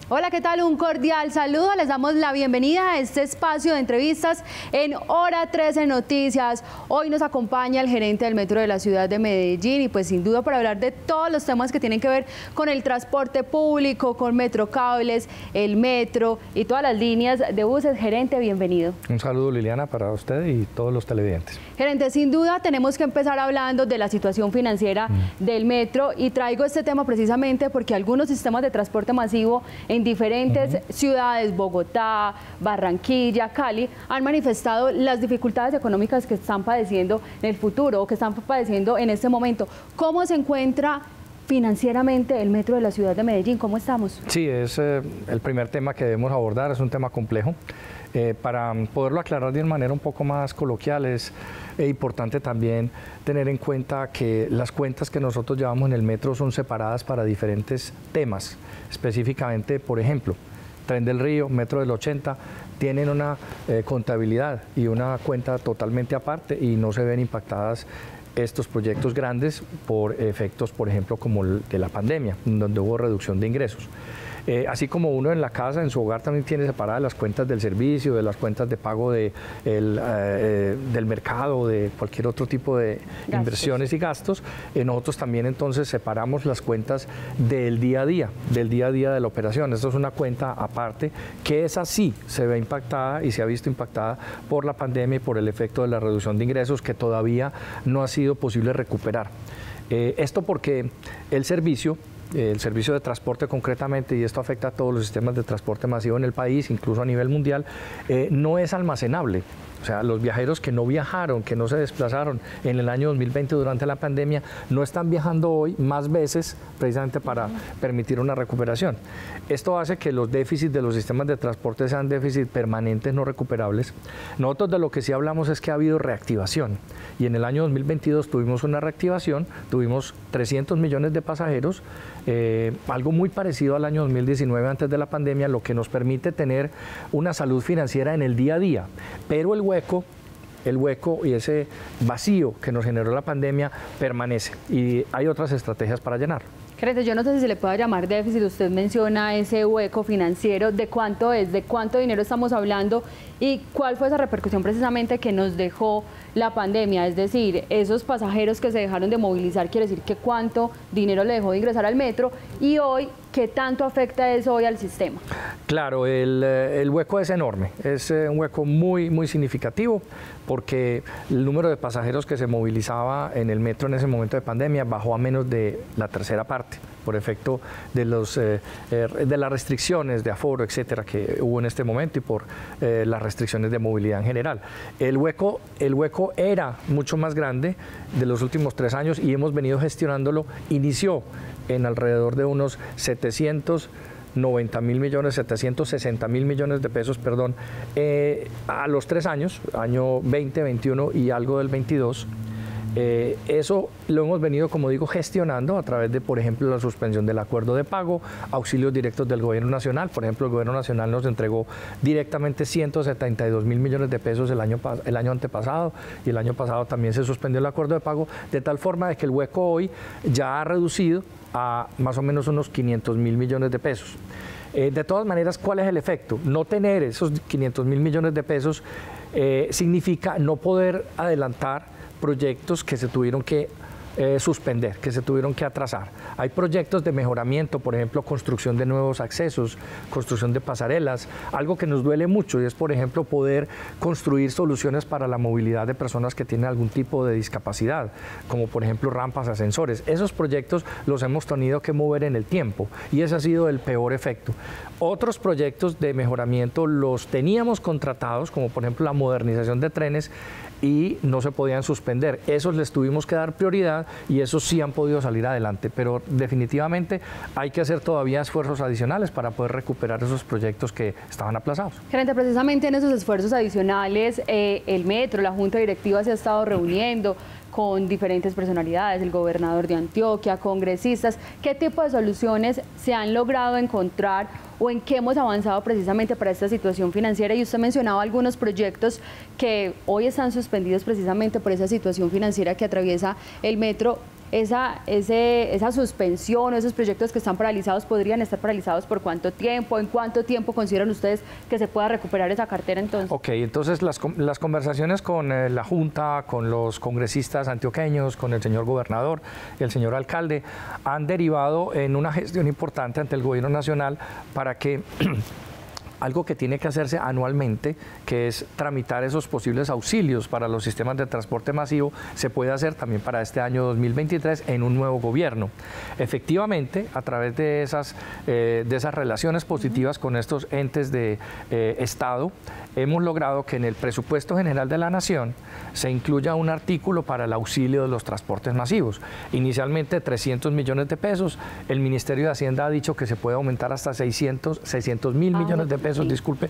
Hola, ¿qué tal? Un cordial saludo. Les damos la bienvenida a este espacio de entrevistas en Hora 13 Noticias. Hoy nos acompaña el gerente del Metro de la ciudad de Medellín y pues sin duda para hablar de todos los temas que tienen que ver con el transporte público, con Metrocables, el metro y todas las líneas de buses. Gerente, bienvenido. Un saludo, Liliana, para usted y todos los televidentes. Gerente, sin duda tenemos que empezar hablando de la situación financiera del metro y traigo este tema precisamente porque algunos sistemas de transporte masivo en diferentes ciudades, Bogotá, Barranquilla, Cali, han manifestado las dificultades económicas que están padeciendo en el futuro o que están padeciendo en este momento. ¿Cómo se encuentra financieramente el metro de la ciudad de Medellín? ¿Cómo estamos? Sí, es el primer tema que debemos abordar, es un tema complejo. Para poderlo aclarar de una manera un poco más coloquial, es importante también tener en cuenta que las cuentas que nosotros llevamos en el metro son separadas para diferentes temas. Específicamente, por ejemplo, Tren del Río, Metro del 80, tienen una contabilidad y una cuenta totalmente aparte y no se ven impactadas estos proyectos grandes por efectos, por ejemplo, como el de la pandemia, donde hubo reducción de ingresos. Así como uno en la casa, en su hogar, también tiene separadas las cuentas del servicio, de las cuentas de pago del mercado, de cualquier otro tipo de inversiones y gastos, nosotros también entonces separamos las cuentas del día a día de la operación. Esto es una cuenta aparte que esa sí se ve impactada y se ha visto impactada por la pandemia y por el efecto de la reducción de ingresos que todavía no ha sido posible recuperar. Esto porque el servicio de transporte concretamente, y esto afecta a todos los sistemas de transporte masivo en el país, incluso a nivel mundial, no es almacenable. O sea, los viajeros que no viajaron, que no se desplazaron en el año 2020 durante la pandemia, no están viajando hoy más veces precisamente para permitir una recuperación. Esto hace que los déficits de los sistemas de transporte sean déficits permanentes, no recuperables. Nosotros de lo que sí hablamos es que ha habido reactivación. Y en el año 2022 tuvimos una reactivación, tuvimos 300 millones de pasajeros, algo muy parecido al año 2019 antes de la pandemia, lo que nos permite tener una salud financiera en el día a día. Pero el hueco y ese vacío que nos generó la pandemia permanece y hay otras estrategias para llenar. Gerente, yo no sé si se le pueda llamar déficit, usted menciona ese hueco financiero, ¿de cuánto es? ¿De cuánto dinero estamos hablando? ¿Y cuál fue esa repercusión precisamente que nos dejó la pandemia? Es decir, esos pasajeros que se dejaron de movilizar, quiere decir que cuánto dinero le dejó de ingresar al metro y hoy, ¿qué tanto afecta eso hoy al sistema? Claro, el hueco es enorme, es un hueco muy, muy significativo porque el número de pasajeros que se movilizaba en el metro en ese momento de pandemia bajó a menos de la tercera parte por efecto de las restricciones de aforo, etcétera, que hubo en este momento y por las restricciones de movilidad en general. El hueco era mucho más grande de los últimos 3 años y hemos venido gestionándolo. Inició en alrededor de unos 760 mil millones de pesos, perdón, a los 3 años, año 20, 21 y algo del 22. Eso lo hemos venido, como digo, gestionando a través de, por ejemplo, la suspensión del acuerdo de pago, auxilios directos del Gobierno Nacional. Por ejemplo, el Gobierno Nacional nos entregó directamente 172 mil millones de pesos el año antepasado y el año pasado también se suspendió el acuerdo de pago, de tal forma de que el hueco hoy ya ha reducido a más o menos unos 500 mil millones de pesos. De todas maneras, ¿cuál es el efecto? No tener esos 500 mil millones de pesos significa no poder adelantar proyectos que se tuvieron que suspender, que se tuvieron que atrasar. Hay proyectos de mejoramiento, por ejemplo, construcción de nuevos accesos, construcción de pasarelas, algo que nos duele mucho y es, por ejemplo, poder construir soluciones para la movilidad de personas que tienen algún tipo de discapacidad, como por ejemplo rampas, ascensores. Esos proyectos los hemos tenido que mover en el tiempo y ese ha sido el peor efecto. Otros proyectos de mejoramiento los teníamos contratados, como por ejemplo la modernización de trenes, y no se podían suspender. Esos les tuvimos que dar prioridad y esos sí han podido salir adelante, pero definitivamente hay que hacer todavía esfuerzos adicionales para poder recuperar esos proyectos que estaban aplazados. Gerente, precisamente en esos esfuerzos adicionales, el metro, la Junta Directiva se ha estado reuniendo con diferentes personalidades, el gobernador de Antioquia, congresistas. ¿Qué tipo de soluciones se han logrado encontrar o en qué hemos avanzado precisamente para esta situación financiera? Y usted mencionaba algunos proyectos que hoy están suspendidos precisamente por esa situación financiera que atraviesa el metro. esa suspensión o esos proyectos que están paralizados podrían estar paralizados por cuánto tiempo, en cuánto tiempo consideran ustedes que se pueda recuperar esa cartera entonces. Ok, entonces las conversaciones con la Junta, con los congresistas antioqueños, con el señor gobernador, el señor alcalde, han derivado en una gestión importante ante el gobierno nacional para que algo que tiene que hacerse anualmente, que es tramitar esos posibles auxilios para los sistemas de transporte masivo, se puede hacer también para este año 2023 en un nuevo gobierno. Efectivamente, a través de esas relaciones positivas con estos entes de Estado, hemos logrado que en el presupuesto general de la Nación se incluya un artículo para el auxilio de los transportes masivos. Inicialmente 300 millones de pesos, el Ministerio de Hacienda ha dicho que se puede aumentar hasta 600 mil millones de pesos, disculpe,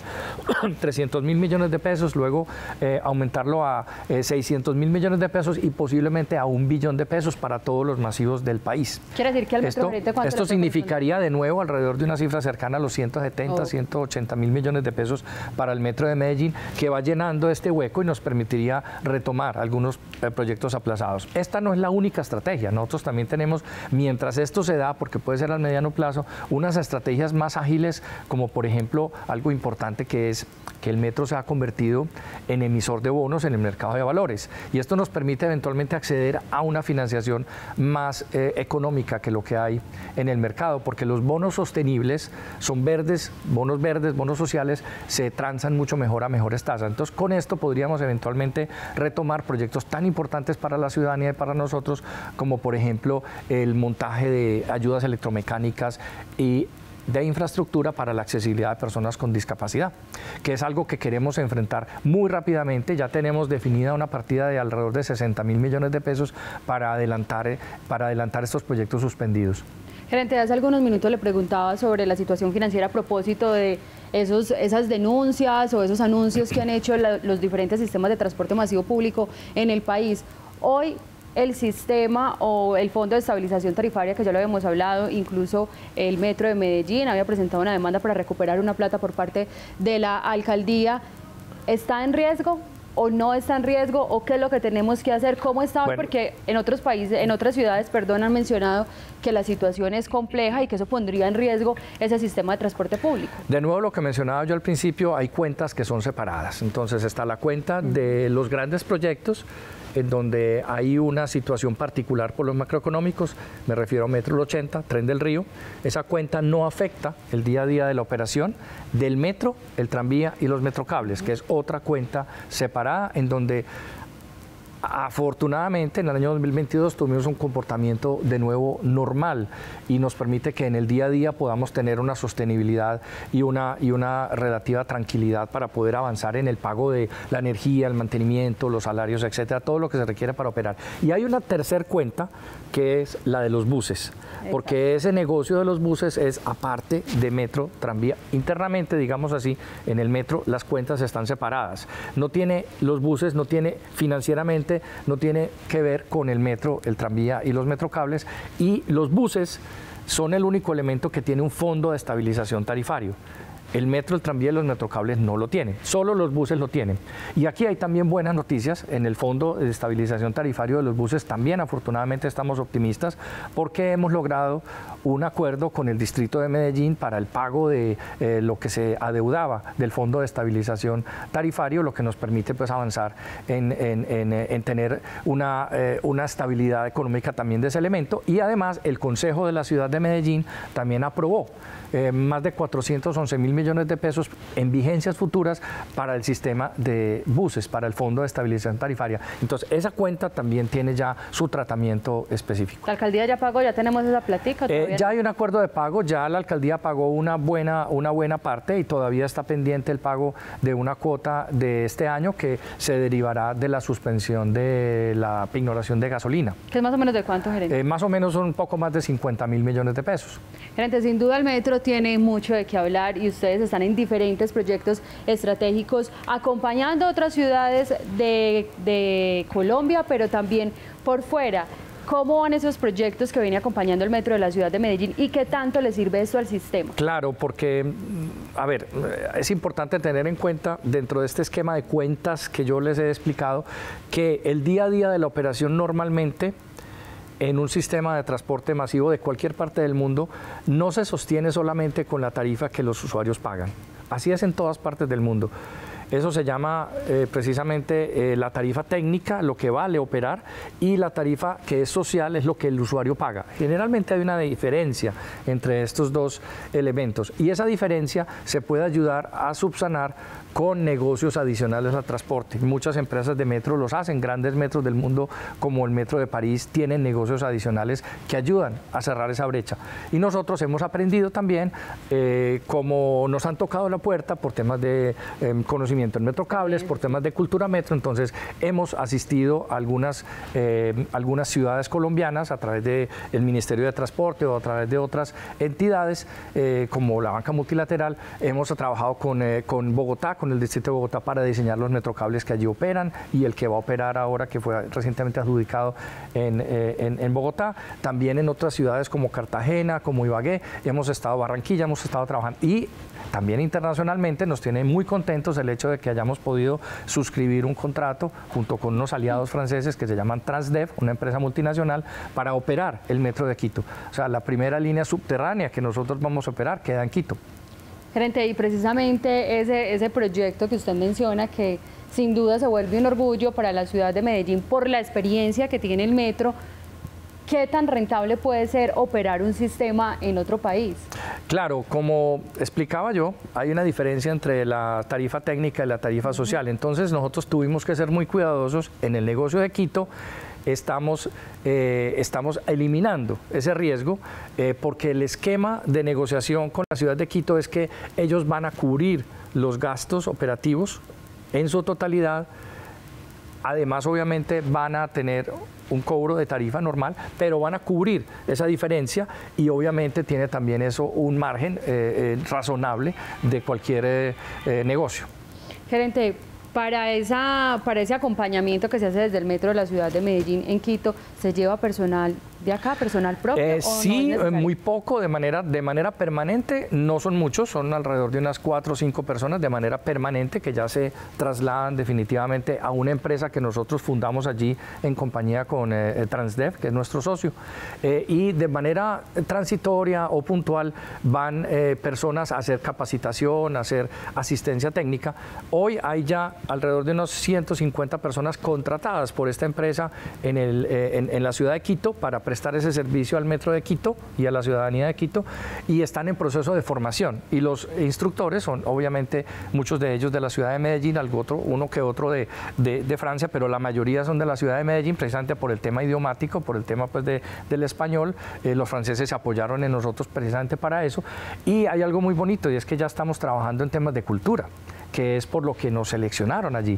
300 mil millones de pesos, luego aumentarlo a 600 mil millones de pesos y posiblemente a 1 billón de pesos para todos los masivos del país. Quiere decir que al esto significaría de nuevo alrededor de una cifra cercana a los 170, 180 mil millones de pesos para el metro de Medellín, que va llenando este hueco y nos permitiría retomar algunos proyectos aplazados. Esta no es la única estrategia, nosotros también tenemos, mientras esto se da, porque puede ser a mediano plazo, unas estrategias más ágiles, como por ejemplo algo importante que es que el metro se ha convertido en emisor de bonos en el mercado de valores, y esto nos permite eventualmente acceder a una financiación más económica que lo que hay en el mercado, porque los bonos sostenibles son verdes, bonos sociales, se transan mucho mejor a mejores tasas. Entonces, con esto podríamos eventualmente retomar proyectos tan importantes para la ciudadanía y para nosotros, como por ejemplo el montaje de ayudas electromecánicas y de infraestructura para la accesibilidad de personas con discapacidad, que es algo que queremos enfrentar muy rápidamente. Ya tenemos definida una partida de alrededor de 60 mil millones de pesos para adelantar estos proyectos suspendidos. Gerente, hace algunos minutos le preguntaba sobre la situación financiera a propósito de esas denuncias o esos anuncios que han hecho los diferentes sistemas de transporte masivo público en el país. Hoy el sistema o el Fondo de Estabilización Tarifaria, que ya lo habíamos hablado, incluso el Metro de Medellín había presentado una demanda para recuperar una plata por parte de la alcaldía. ¿Está en riesgo o no está en riesgo, o qué es lo que tenemos que hacer? ¿Cómo está? Bueno, porque en otros países, en otras ciudades, han mencionado que la situación es compleja y que eso pondría en riesgo ese sistema de transporte público. De nuevo, lo que mencionaba yo al principio, hay cuentas que son separadas. Entonces está la cuenta de los grandes proyectos, en donde hay una situación particular por los macroeconómicos, me refiero a Metro 80, Tren del Río. Esa cuenta no afecta el día a día de la operación del metro, el tranvía y los metrocables, que es otra cuenta separada, en donde afortunadamente en el año 2022 tuvimos un comportamiento de nuevo normal y nos permite que en el día a día podamos tener una sostenibilidad y una relativa tranquilidad para poder avanzar en el pago de la energía, el mantenimiento, los salarios, etcétera, todo lo que se requiere para operar. Y hay una tercer cuenta que es la de los buses, porque ese negocio de los buses es aparte de metro, tranvía. Internamente, digamos así, en el metro las cuentas están separadas. Los buses no tiene financieramente, no tiene que ver con el metro, el tranvía y los metrocables, y los buses son el único elemento que tiene un fondo de estabilización tarifario. El metro, el tranvía y los metrocables no lo tienen, solo los buses lo tienen. Y aquí hay también buenas noticias. En el Fondo de Estabilización Tarifario de los buses también afortunadamente estamos optimistas, porque hemos logrado un acuerdo con el Distrito de Medellín para el pago de lo que se adeudaba del Fondo de Estabilización Tarifario, lo que nos permite pues avanzar en tener una estabilidad económica también de ese elemento. Y además el Consejo de la Ciudad de Medellín también aprobó más de 411 mil millones de pesos en vigencias futuras para el sistema de buses, para el Fondo de Estabilización Tarifaria. Entonces, esa cuenta también tiene ya su tratamiento específico. ¿La alcaldía ya pagó? ¿Ya tenemos esa platica? Ya hay un acuerdo de pago, ya la alcaldía pagó una buena parte y todavía está pendiente el pago de una cuota de este año que se derivará de la suspensión de la pignoración de gasolina. ¿Qué es más o menos de cuánto, gerente? Más o menos son un poco más de 50 mil millones de pesos. Gerente, sin duda el metro tiene mucho de qué hablar y ustedes están en diferentes proyectos estratégicos acompañando a otras ciudades de Colombia, pero también por fuera. ¿Cómo van esos proyectos que viene acompañando el metro de la ciudad de Medellín y qué tanto le sirve esto al sistema? Claro, porque, a ver, es importante tener en cuenta dentro de este esquema de cuentas que yo les he explicado que el día a día de la operación normalmente en un sistema de transporte masivo de cualquier parte del mundo no se sostiene solamente con la tarifa que los usuarios pagan. Así es en todas partes del mundo. Eso se llama precisamente la tarifa técnica, lo que vale operar, y la tarifa que es social es lo que el usuario paga. Generalmente hay una diferencia entre estos dos elementos y esa diferencia se puede ayudar a subsanar con negocios adicionales al transporte. Muchas empresas de metro los hacen, grandes metros del mundo como el Metro de París tienen negocios adicionales que ayudan a cerrar esa brecha. Y nosotros hemos aprendido también, como nos han tocado la puerta por temas de conocimiento en Metrocables, por temas de cultura metro, entonces hemos asistido a algunas ciudades colombianas a través del Ministerio de Transporte o a través de otras entidades como la Banca Multilateral. Hemos trabajado con Bogotá, con el Distrito de Bogotá, para diseñar los Metrocables que allí operan y el que va a operar ahora, que fue recientemente adjudicado en Bogotá. También en otras ciudades como Cartagena, como Ibagué, hemos estado, Barranquilla, hemos estado trabajando. Y también internacionalmente nos tiene muy contentos el hecho de que hayamos podido suscribir un contrato junto con unos aliados franceses que se llaman Transdev, una empresa multinacional, para operar el metro de Quito. O sea, la primera línea subterránea que nosotros vamos a operar queda en Quito. Gerente, y precisamente ese proyecto que usted menciona, que sin duda se vuelve un orgullo para la ciudad de Medellín por la experiencia que tiene el metro, ¿qué tan rentable puede ser operar un sistema en otro país? Claro, como explicaba yo, hay una diferencia entre la tarifa técnica y la tarifa social. Entonces nosotros tuvimos que ser muy cuidadosos en el negocio de Quito. Estamos eliminando ese riesgo porque el esquema de negociación con la ciudad de Quito es que ellos van a cubrir los gastos operativos en su totalidad. Además, obviamente, van a tener un cobro de tarifa normal, pero van a cubrir esa diferencia y obviamente tiene también eso un margen razonable de cualquier negocio. Gerente, para ese acompañamiento que se hace desde el metro de la ciudad de Medellín en Quito, ¿se lleva personal de acá, personal propio? Sí, no muy poco, de manera permanente, no son muchos, son alrededor de unas 4 o 5 personas de manera permanente que ya se trasladan definitivamente a una empresa que nosotros fundamos allí en compañía con Transdev, que es nuestro socio, y de manera transitoria o puntual van personas a hacer capacitación, a hacer asistencia técnica. Hoy hay ya alrededor de unos 150 personas contratadas por esta empresa en la ciudad de Quito para prestar ese servicio al metro de Quito y a la ciudadanía de Quito, y están en proceso de formación. Y los instructores son obviamente muchos de ellos de la ciudad de Medellín, uno que otro de Francia, pero la mayoría son de la ciudad de Medellín, precisamente por el tema idiomático, por el tema pues del español. Los franceses se apoyaron en nosotros precisamente para eso. Y hay algo muy bonito, y es que ya estamos trabajando en temas de cultura, que es por lo que nos seleccionaron allí.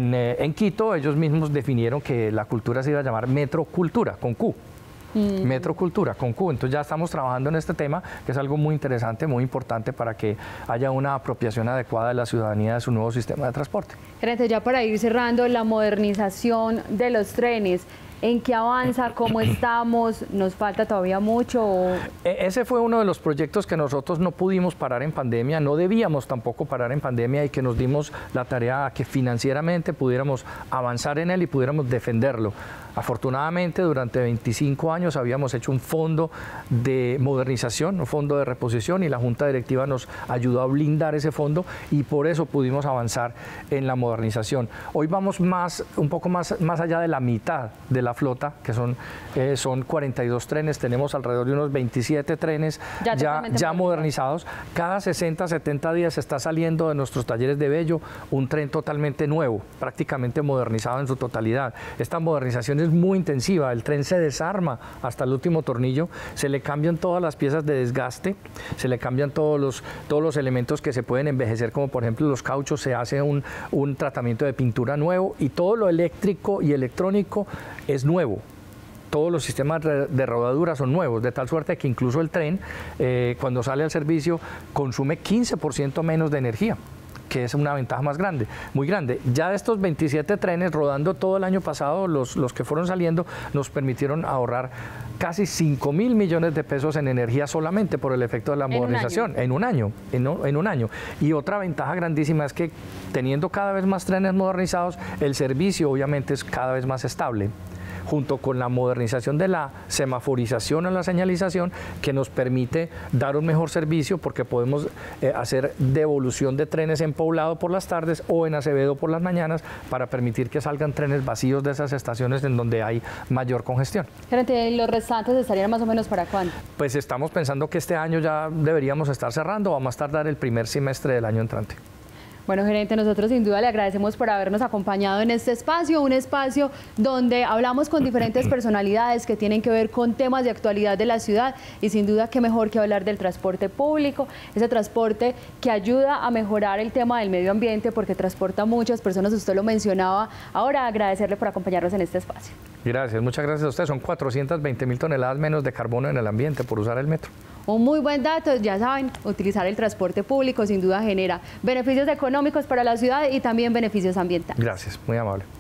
En Quito ellos mismos definieron que la cultura se iba a llamar Metrocultura, con Q. Metrocultura, con Q. Entonces ya estamos trabajando en este tema, que es algo muy interesante, muy importante para que haya una apropiación adecuada de la ciudadanía de su nuevo sistema de transporte. Gerente, ya para ir cerrando, la modernización de los trenes, ¿en qué avanza? ¿Cómo estamos? ¿Nos falta todavía mucho? Ese fue uno de los proyectos que nosotros no pudimos parar en pandemia, no debíamos tampoco parar en pandemia, y que nos dimos la tarea a que financieramente pudiéramos avanzar en él y pudiéramos defenderlo. Afortunadamente, durante 25 años habíamos hecho un fondo de modernización, un fondo de reposición, y la Junta Directiva nos ayudó a blindar ese fondo y por eso pudimos avanzar en la modernización. Hoy vamos un poco más allá de la mitad de la flota, que son 42 trenes, tenemos alrededor de unos 27 trenes ya modernizados. Cada 60, 70 días está saliendo de nuestros talleres de Bello un tren totalmente nuevo, prácticamente modernizado en su totalidad. Esta modernización es muy intensiva, el tren se desarma hasta el último tornillo, se le cambian todas las piezas de desgaste, se le cambian todos los elementos que se pueden envejecer, como por ejemplo los cauchos, se hace un tratamiento de pintura nuevo, y todo lo eléctrico y electrónico es nuevo. Todos los sistemas de rodadura son nuevos, de tal suerte que incluso el tren, cuando sale al servicio, consume 15% menos de energía, que es una ventaja más grande, muy grande. Ya de estos 27 trenes rodando todo el año pasado, los que fueron saliendo, nos permitieron ahorrar casi 5.000 millones de pesos en energía solamente por el efecto de la modernización en un año. Y otra ventaja grandísima es que teniendo cada vez más trenes modernizados, el servicio obviamente es cada vez más estable. junto con la modernización de la semaforización o la señalización, que nos permite dar un mejor servicio porque podemos hacer devolución de trenes en Poblado por las tardes o en Acevedo por las mañanas para permitir que salgan trenes vacíos de esas estaciones en donde hay mayor congestión. Gerente, ¿los restantes estarían más o menos para cuándo? Pues estamos pensando que este año ya deberíamos estar cerrando, vamos a tardar el primer semestre del año entrante. Bueno, gerente, nosotros sin duda le agradecemos por habernos acompañado en este espacio, un espacio donde hablamos con diferentes personalidades que tienen que ver con temas de actualidad de la ciudad y sin duda qué mejor que hablar del transporte público, ese transporte que ayuda a mejorar el tema del medio ambiente porque transporta a muchas personas, usted lo mencionaba. Ahora agradecerle por acompañarnos en este espacio. Gracias, muchas gracias a usted. Son 420.000 toneladas menos de carbono en el ambiente por usar el metro. Un muy buen dato, ya saben, utilizar el transporte público sin duda genera beneficios económicos para la ciudad y también beneficios ambientales. Gracias, muy amable.